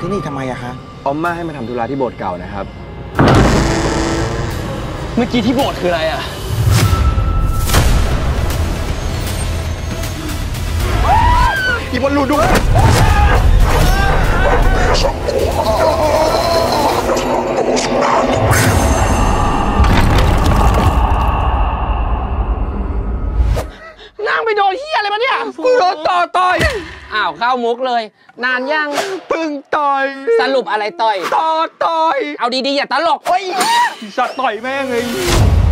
ที่นี่ทำไมอะคะออมมาให้มาทำธุระที่โบสถ์เก่านะครับเมื่อกี้ที่โบสถ์คืออะไรอะอีบอลลูดูนั่งไปโดนเหี้ยอะไรมาเนี่ยกูโดนต่อยอ้าวเข้ามุกเลยนานยังพึ่งต่อยสรุปอะไรต่อยต่อยเอาดีๆอย่าตลกโอ้ยสัตว์ต่อยแม่งเลย